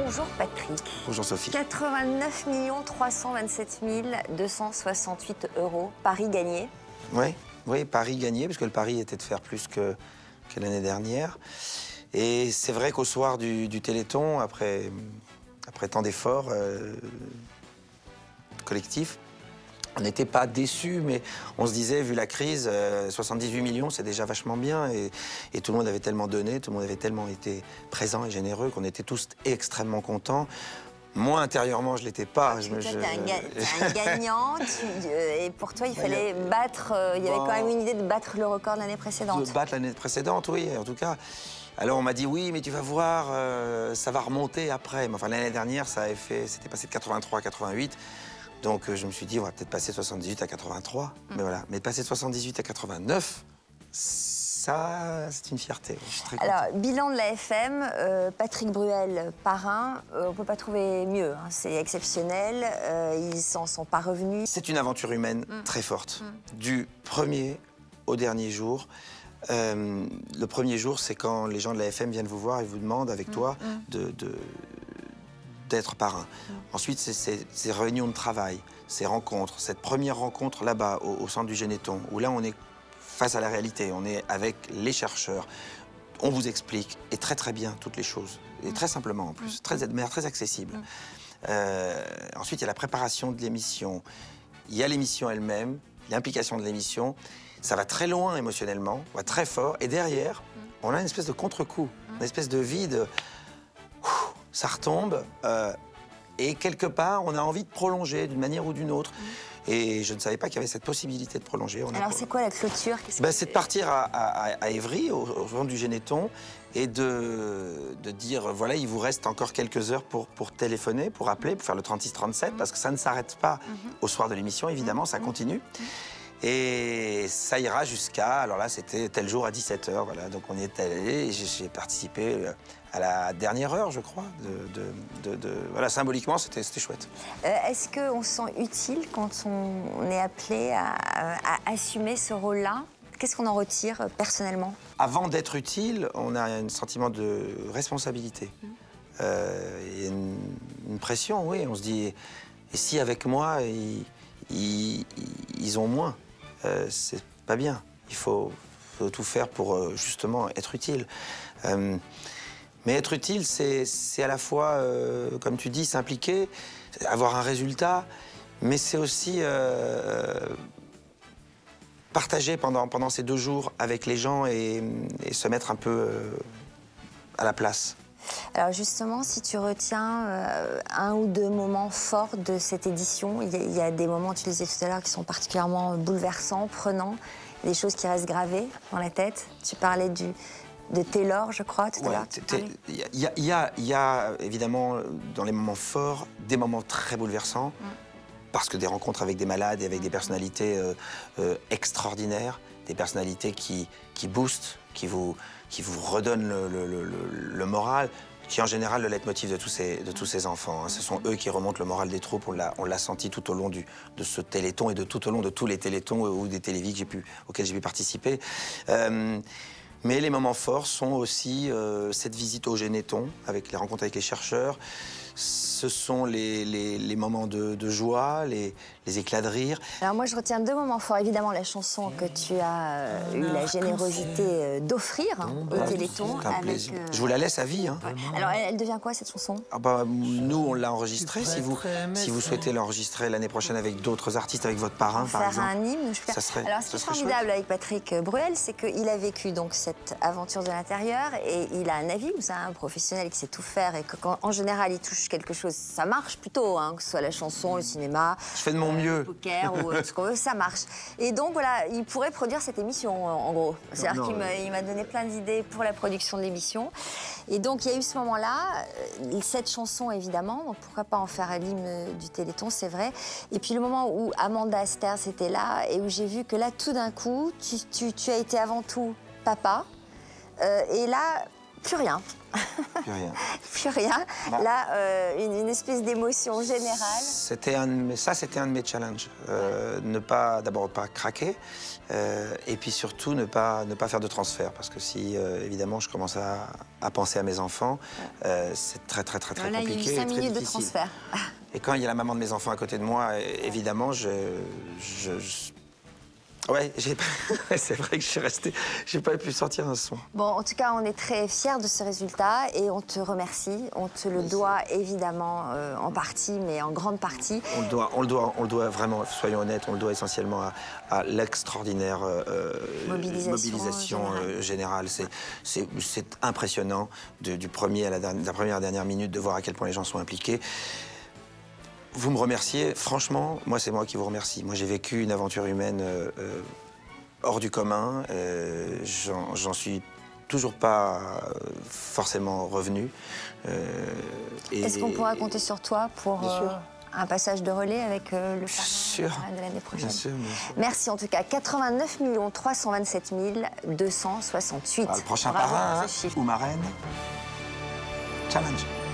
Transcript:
Bonjour Patrick. Bonjour Sophie. 89 327 268 €, pari gagné. Oui, pari gagné, parce que le pari était de faire plus que l'année dernière. Et c'est vrai qu'au soir du Téléthon, après tant d'efforts collectifs, on n'était pas déçus, mais on se disait, vu la crise, 78 millions, c'est déjà vachement bien. Et tout le monde avait tellement donné, tout le monde avait tellement été présent et généreux qu'on était tous extrêmement contents. Moi, intérieurement, je ne l'étais pas. T'es un gagnant, et pour toi, il fallait battre... il y avait quand même une idée de battre le record de l'année précédente. De battre l'année précédente, oui, en tout cas. Alors on m'a dit, oui, mais tu vas voir, ça va remonter après. Mais enfin, l'année dernière, c'était passé de 83 à 88. Donc je me suis dit, on va peut-être passer de 78 à 83. Mais voilà, mais passer de 78 à 89, ça, c'est une fierté. Je suis très content. Alors, bilan de la FM, Patrick Bruel, parrain, on ne peut pas trouver mieux. Hein, c'est exceptionnel, ils s'en sont pas revenus. C'est une aventure humaine très forte. Du premier au dernier jour. Le premier jour, c'est quand les gens de la FM viennent vous voir et vous demandent, avec toi, d'être parrain. Ensuite, c'est ces réunions de travail, ces rencontres, cette première rencontre là-bas, au centre du Généton, où là, on est face à la réalité, on est avec les chercheurs, on vous explique, et très très bien, toutes les choses, et très simplement en plus, de manière très accessible. Ensuite, il y a la préparation de l'émission, il y a l'émission elle-même, l'implication de l'émission, ça va très loin émotionnellement, va très fort, et derrière, on a une espèce de contre-coup, une espèce de vide, ça retombe, et quelque part, on a envie de prolonger d'une manière ou d'une autre. Et je ne savais pas qu'il y avait cette possibilité de prolonger. Alors, c'est quoi la clôture? C'est de partir à Évry, au centre du Généton, et de dire, voilà, il vous reste encore quelques heures pour téléphoner, pour appeler, pour faire le 36-37, parce que ça ne s'arrête pas au soir de l'émission, évidemment, ça continue. Et ça ira jusqu'à, alors là, c'était tel jour à 17 h, voilà, donc on y est allé, et j'ai participé à la dernière heure, je crois, voilà, symboliquement, c'était chouette. Est-ce qu'on se sent utile quand on est appelé à assumer ce rôle-là? Qu'est-ce qu'on en retire personnellement? Avant d'être utile, on a un sentiment de responsabilité. Et une pression, oui, on se dit, et si avec moi, ils ont moins, c'est pas bien. Il faut tout faire pour justement être utile. Mais être utile, c'est à la fois, comme tu dis, s'impliquer, avoir un résultat, mais c'est aussi partager pendant ces 2 jours avec les gens et se mettre un peu à la place. Alors justement, si tu retiens 1 ou 2 moments forts de cette édition, il y a des moments, tu le disais tout à l'heure, qui sont particulièrement bouleversants, prenants, des choses qui restent gravées dans la tête. Tu parlais de Taylor, je crois, tout à l'heure. Il y a évidemment, dans les moments forts, des moments très bouleversants, parce que des rencontres avec des malades et avec des personnalités extraordinaires, des personnalités qui boostent, qui vous redonnent le moral, qui est en général le leitmotiv de tous ces enfants. Hein. Ce sont eux qui remontent le moral des troupes. On l'a senti tout au long de ce Téléthon et tout au long de tous les Téléthons ou des télévis auxquels j'ai pu participer. Mais les moments forts sont aussi cette visite au Généton, avec les rencontres avec les chercheurs. Ce sont les moments de joie, les éclats de rire. Alors moi, je retiens 2 moments forts. Évidemment, la chanson que tu as eu la générosité d'offrir au Téléthon. C'est un plaisir. Je vous la laisse à vie. Hein. Ouais. Alors, elle devient quoi, cette chanson? Nous, on l'a enregistrée. Si vous souhaitez l'enregistrer l'année prochaine avec d'autres artistes, avec votre parrain, par exemple. Faire un hymne, ça serait, alors, ce qui est formidable avec Patrick Bruel, c'est qu'il a vécu donc cette aventure de l'intérieur et il a un avis, c'est un professionnel qui sait tout faire et qu'en général, il touche quelque chose, ça marche plutôt, hein, que ce soit la chanson, le cinéma. Je fais de mon mieux. Le poker ou ce qu'on veut, ça marche. Et donc voilà, il pourrait produire cette émission, en gros. C'est-à-dire qu'il m'a donné plein d'idées pour la production de l'émission. Et donc il y a eu ce moment-là, cette chanson évidemment, donc pourquoi pas en faire l'hymne du Téléthon, c'est vrai. Et puis le moment où Amanda Aster était là et où j'ai vu que là, tout d'un coup, tu as été avant tout papa. Et là, plus rien. Plus rien. Plus rien. Bon. Là, une espèce d'émotion générale. C'était un de mes challenges. D'abord pas craquer, et puis surtout ne pas faire de transfert. Parce que si, évidemment, je commence à penser à mes enfants, c'est très Voilà, compliqué. il y a eu 5 minutes de difficile. transfert. Et quand il y a la maman de mes enfants à côté de moi, évidemment, ouais, c'est vrai que je suis resté, j'ai pas pu sortir un son. Bon, en tout cas, on est très fiers de ce résultat et on te remercie. On te le doit évidemment en partie, mais en grande partie. On le doit vraiment, soyons honnêtes, on le doit essentiellement à l'extraordinaire mobilisation générale. C'est impressionnant du premier à la première dernière minute de voir à quel point les gens sont impliqués. Vous me remerciez, franchement, moi c'est moi qui vous remercie. Moi j'ai vécu une aventure humaine hors du commun, j'en suis toujours pas forcément revenu. Est-ce qu'on pourra compter sur toi pour un passage de relais avec le parrain de l'année prochaine? Bien sûr. Merci en tout cas, 89 327 268. Le prochain parrain ou marraine, challenge.